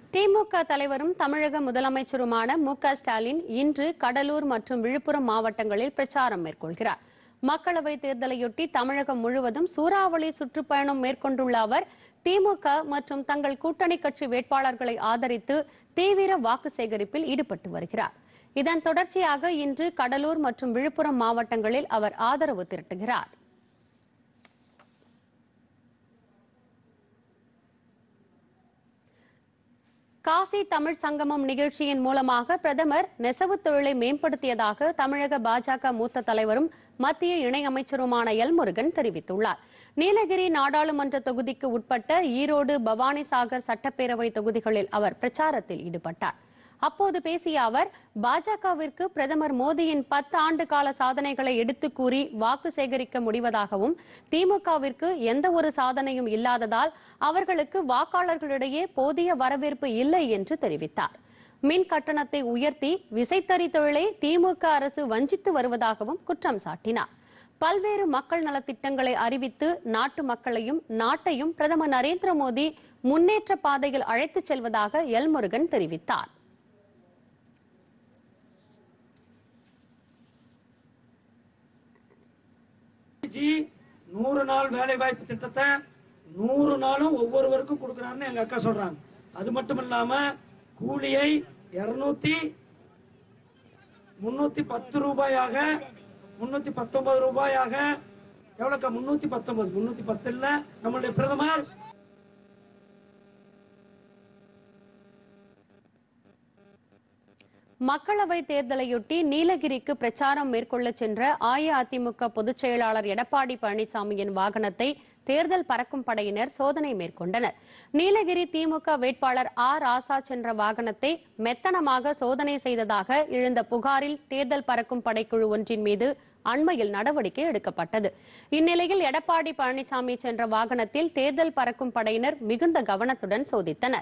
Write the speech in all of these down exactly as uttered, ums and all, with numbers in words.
திமுக தலைவரும் தமிழக முதலமைச்சருமான மு க ஸ்டாலின் இன்று கடலூர் மற்றும் விழுப்புரம் மாவட்டங்களில் பிரச்சாரம் மேற்கொள்கிறார். மக்களவைத் தேர்தலையொட்டி தமிழகம் முழுவதும் சூறாவளி சுற்றுப்பயணம் மேற்கொண்டுள்ள அவர் திமுக மற்றும் தங்கள் கூட்டணி கட்சி வேட்பாளர்களை ஆதரித்து தீவிர வாக்கு சேகரிப்பில் ஈடுபட்டு வருகிறார். இதன் தொடர்ச்சியாக இன்று கடலூர் மற்றும் விழுப்புரம் மாவட்டங்களில் அவர் ஆதரவு திரட்டுகிறார். காசி தமிழ் சங்கமம் நிகழ்ச்சியின் மூலமாக பிரதமர் நெசவு தொழிலை மேம்படுத்தியதாக தமிழக பாஜக மூத்த தலைவரும் மத்திய இணையமைச்சருமான எல் முருகன் தெரிவித்துள்ளார். நீலகிரி நாடாளுமன்ற தொகுதிக்கு உட்பட்ட ஈரோடு, பவானிசாகர் சட்டப்பேரவை தொகுதிகளில் அவர் பிரச்சாரத்தில் ஈடுபட்டார். அப்போது பேசிய அவர் பாஜகவிற்கு பிரதமர் மோடியின் பத்து ஆண்டு கால சாதனைகளை எடுத்துக் கூறி வாக்கு சேகரிக்க முடிவதாகவும் திமுகவிற்கு எந்த ஒரு சாதனையும் இல்லாததால் அவர்களுக்கு வாக்காளர்களிடையே போதிய வரவேற்பு இல்லை என்று தெரிவித்தார். மின் கட்டணத்தை உயர்த்தி விசைத்தறி தொழிலை திமுக அரசு வஞ்சித்து வருவதாகவும் குற்றம் சாட்டினார். பல்வேறு மக்கள் நலத்திட்டங்களை அறிவித்து நாட்டு மக்களையும் நாட்டையும் பிரதமர் நரேந்திர மோடி முன்னேற்ற பாதையில் அழைத்துச் செல்வதாக எல் முருகன் தெரிவித்தார். நூறு நாள் வேலை வாய்ப்பு திட்டத்தை நூறு நாளும் ஒவ்வொருவருக்கும் கொடுக்கிறாருன்னு எங்க அக்கா சொல்றாங்க. அது மட்டும் இல்லாம கூலியை இருநூத்தி முன்னூத்தி பத்து ரூபாயாக முன்னூத்தி பத்தொன்பது ரூபாயாக எவ்வளவுக்கா முன்னூத்தி பத்தொன்பது முன்னூத்தி பத்து இல்ல நம்மளுடைய பிரதமர் மக்களவைத் தேர்தலையொட்டி நீலகிரிக்கு பிரச்சாரம் மேற்கொள்ள சென்ற அஇஅதிமுக பொதுச் செயலாளர் எடப்பாடி பழனிசாமியின் வாகனத்தை தேர்தல் பறக்கும் படையினர் சோதனை மேற்கொண்டனர். நீலகிரி திமுக வேட்பாளர் ஆ ராசா சென்ற வாகனத்தை மெத்தனமாக சோதனை செய்ததாக எழுந்த புகாரில் தேர்தல் பறக்கும் படைக்குழு ஒன்றின் மீது அண்மையில் நடவடிக்கை எடுக்கப்பட்டது. இந்நிலையில் எடப்பாடி பழனிசாமி சென்ற வாகனத்தில் தேர்தல் பறக்கும் படையினர் மிகுந்த கவனத்துடன் சோதித்தனர்.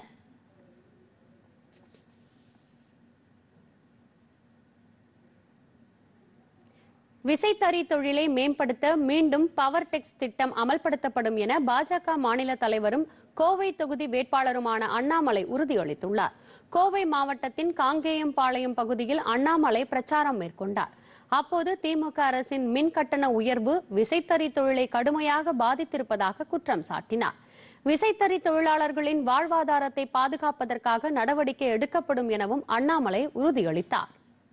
விசைத்தறி தொழிலை மேம்படுத்த மீண்டும் பவர் டெக்ஸ் திட்டம் அமல்படுத்தப்படும் என பாஜக மாநில தலைவரும் கோவை தொகுதி வேட்பாளருமான அண்ணாமலை உறுதியளித்துள்ளார். கோவை மாவட்டத்தின் காங்கேயம்பாளையம் பகுதியில் அண்ணாமலை பிரச்சாரம் மேற்கொண்டார். அப்போது திமுக அரசின் மின் கட்டண உயர்வு விசைத்தறி தொழிலை கடுமையாக பாதித்திருப்பதாக குற்றம் சாட்டினார். விசைத்தறி தொழிலாளர்களின் வாழ்வாதாரத்தை பாதுகாப்பதற்காக நடவடிக்கை எடுக்கப்படும் எனவும் அண்ணாமலை உறுதியளித்தார்.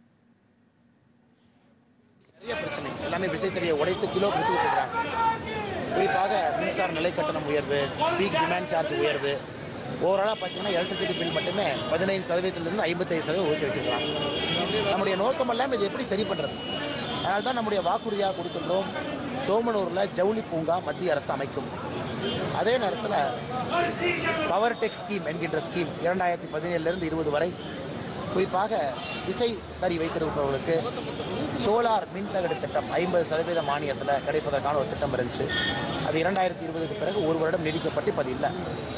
பிரச்சனை எல்லாமே விசைத்தறியை உடைத்து கிலோ கொடுத்து விட்டுறாங்க. குறிப்பாக மின்சார நிலை கட்டணம் உயர்வு, பீக் டிமாண்ட் சார்ஜ் உயர்வு, ஓவராலாக பார்த்தீங்கன்னா எலக்ட்ரிசிட்டி பில் மட்டுமே பதினைந்து சதவீதத்திலிருந்து ஐம்பத்தைந்து சதவீதம் ஊற்றி வச்சிருக்கலாம். நம்முடைய நோக்கம் எல்லாம் இதை எப்படி சரி பண்ணுறது? அதனால தான் நம்முடைய வாக்குறுதியாக கொடுக்கின்றோம். சோமனூரில் ஜவுளி பூங்கா மத்திய அரசு அமைக்கும். அதே நேரத்தில் பவர் டெக் ஸ்கீம் என்கின்ற ஸ்கீம் இரண்டாயிரத்தி பதினேழுலேருந்து இருபது வரை குறிப்பாக விசை தறி வைத்திருப்பவர்களுக்கு சோலார் மின்தகடு திட்டம் ஐம்பது சதவீத மானியத்தில் கிடைப்பதற்கான ஒரு திட்டம் இருந்துச்சு. அது இரண்டாயிரத்தி இருபதுக்கு பிறகு ஒரு வருடம் நீடிக்கப்பட்டு இப்ப இல்லை.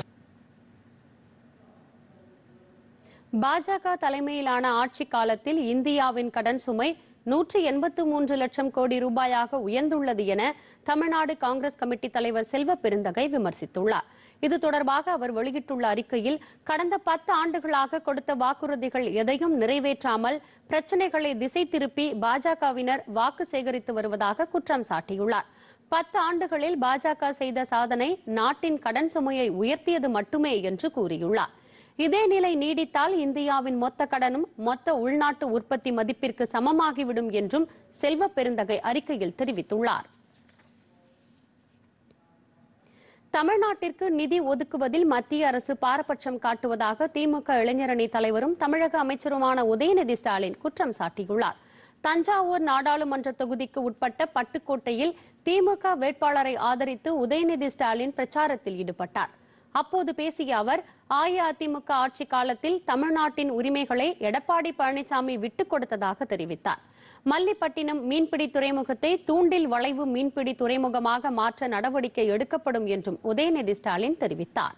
பாஜக தலைமையிலான ஆட்சி காலத்தில் இந்தியாவின் கடன் சுமை நூற்றி எண்பத்து மூன்று லட்சம் கோடி ரூபாயாக உயர்ந்துள்ளது என தமிழ்நாடு காங்கிரஸ் கமிட்டி தலைவர் செல்வ பெருந்தகை விமர்சித்துள்ளார். இது தொடர்பாக அவர் வெளியிட்டுள்ள அறிக்கையில் கடந்த பத்து ஆண்டுகளாக கொடுத்த வாக்குறுதிகள் எதையும் நிறைவேற்றாமல் பிரச்சனைகளை திசை திருப்பி பாஜகவினர் வாக்கு சேகரித்து வருவதாக குற்றம் சாட்டியுள்ளார். பத்து ஆண்டுகளில் பாஜக செய்த சாதனை நாட்டின் கடன் சுமையை உயர்த்தியது மட்டுமே என்று கூறியுள்ளார். இதே நிலை நீடித்தால் இந்தியாவின் மொத்த கடனும் மொத்த உள்நாட்டு உற்பத்தி மதிப்பிற்கு சமமாகிவிடும் என்றும் செல்வ பெருந்தகை அறிக்கையில் தெரிவித்துள்ளார். தமிழ்நாட்டிற்கு நிதி ஒதுக்குவதில் மத்திய அரசு பாரபட்சம் காட்டுவதாக திமுக இளைஞரணி தலைவரும் தமிழக அமைச்சருமான உதயநிதி ஸ்டாலின் குற்றம் சாட்டியுள்ளார். தஞ்சாவூர் நாடாளுமன்ற தொகுதிக்கு உட்பட்ட பட்டுக்கோட்டையில் திமுக வேட்பாளரை ஆதரித்து உதயநிதி ஸ்டாலின் பிரச்சாரத்தில் ஈடுபட்டார். அப்போது பேசிய அவர் அஇஅதிமுக ஆட்சி காலத்தில் தமிழ்நாட்டின் உரிமைகளை எடப்பாடி பழனிசாமி விட்டுக் கொடுத்ததாக தெரிவித்தார். மல்லிப்பட்டினம் மீன்பிடி துறைமுகத்தை தூண்டில் வளைவு மீன்பிடி துறைமுகமாக மாற்ற நடவடிக்கை எடுக்கப்படும் என்றும் உதயநிதி ஸ்டாலின் தெரிவித்தார்.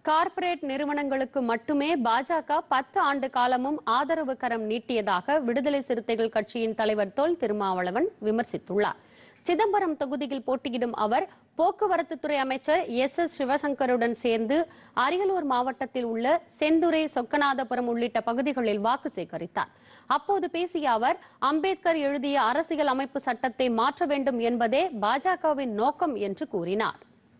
கார்ப்பரேட் நிறுவனங்களுக்கு மட்டுமே பாஜக பத்து ஆண்டு காலமும் ஆதரவு கரம் நீட்டியதாக விடுதலை சிறுத்தைகள் கட்சியின் தலைவர் தொல் திருமாவளவன் விமர்சித்துள்ளார். சிதம்பரம் தொகுதியில் போட்டியிடும் அவர் போக்குவரத்து துறை அமைச்சர் எஸ் எஸ் சிவசங்கருடன் சேர்ந்து அரியலூர் மாவட்டத்தில் உள்ள செந்துறை, சொக்கநாதபுரம் உள்ளிட்ட பகுதிகளில் வாக்கு சேகரித்தார். அப்போது பேசிய அவர், அம்பேத்கர் எழுதிய அரசியல் அமைப்பு சட்டத்தை மாற்ற வேண்டும் என்பதே பாஜகவின் நோக்கம் என்று கூறினார்.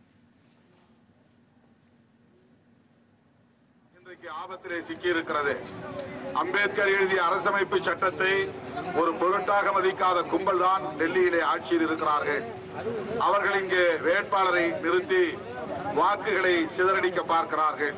ஆபத்திலே சிக்கியிருக்கிறது. அம்பேத்கர் எழுதிய அரசமைப்பு சட்டத்தை ஒரு பொருட்டாக மதிக்காத கும்பல் தான் டெல்லியிலே ஆட்சியில் இருக்கிறார்கள். அவர்கள் இங்கே வேட்பாளரை நிறுத்தி வாக்குகளை சிதறடிக்க பார்க்கிறார்கள்.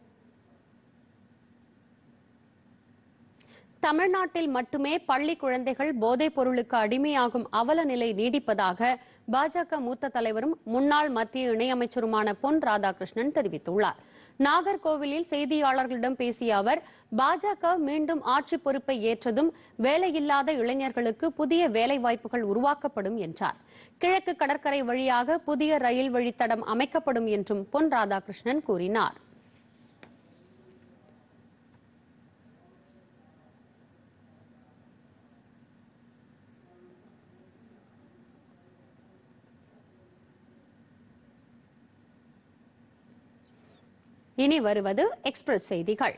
தமிழ்நாட்டில் மட்டுமே பள்ளி குழந்தைகள் போதைப் பொருளுக்கு அடிமையாகும் அவல நிலை நீடிப்பதாக பாஜக மூத்த தலைவரும் முன்னாள் மத்திய இணையமைச்சருமான பொன் ராதாகிருஷ்ணன் தெரிவித்துள்ளார். நாகர்கோவிலில் செய்தியாளர்களிடம் பேசிய அவர், பாஜக மீண்டும் ஆட்சி பொறுப்பை ஏற்றதும் வேலையில்லாத இளைஞர்களுக்கு புதிய வேலை வாய்ப்புகள் உருவாக்கப்படும் என்றார். கிழக்கு கடற்கரை வழியாக புதிய ரயில் வழித்தடம் அமைக்கப்படும் என்றும் பொன் ராதாகிருஷ்ணன் கூறினார். இனி வருவது எக்ஸ்பிரஸ் செய்திகள்.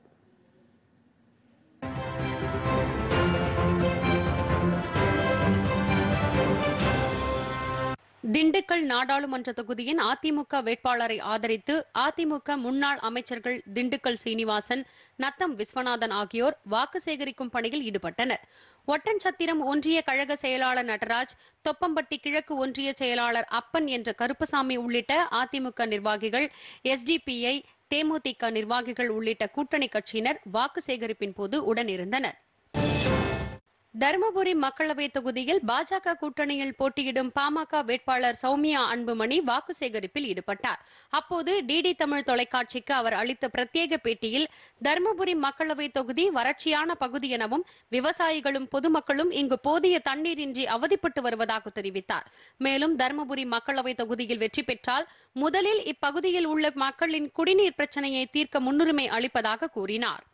திண்டுக்கல் நாடாளுமன்ற தொகுதியின் அதிமுக வேட்பாளரை ஆதரித்து அதிமுக முன்னாள் அமைச்சர்கள் திண்டுக்கல் சீனிவாசன், நத்தம் விஸ்வநாதன் ஆகியோர் வாக்கு சேகரிக்கும் பணியில் ஈடுபட்டனர். ஒட்டன்சத்திரம் ஒன்றிய கழக செயலாளர் நடராஜ், தொப்பம்பட்டி கிழக்கு ஒன்றிய செயலாளர் அப்பன் என்ற கருப்பசாமி உள்ளிட்ட அதிமுக நிர்வாகிகள், எஸ்டிபிஐ, தேமுதிக நிர்வாகிகள் உள்ளிட்ட கூட்டணி கட்சியினர் வாக்கு சேகரிப்பின் போது உடனிருந்தனர். தருமபுரி மக்களவை தொகுதியில் பாஜக கூட்டணியில் போட்டியிடும் பாமக வேட்பாளர் சௌமியா அன்புமணி வாக்கு சேகரிப்பில் ஈடுபட்டார். அப்போது டிடி தமிழ் தொலைக்காட்சிக்கு அவர் அளித்த பிரத்யேக பேட்டியில், தருமபுரி மக்களவை தொகுதி வறட்சியான பகுதி எனவும் விவசாயிகளும் பொதுமக்களும் இங்கு போதிய தண்ணீரின்றி அவதிப்பட்டு வருவதாக தெரிவித்தார். மேலும் தருமபுரி மக்களவை தொகுதியில் வெற்றி பெற்றால் முதலில் இப்பகுதியில் உள்ள மக்களின் குடிநீர் பிரச்சனையை தீர்க்க முன்னுரிமை அளிப்பதாக கூறினார்.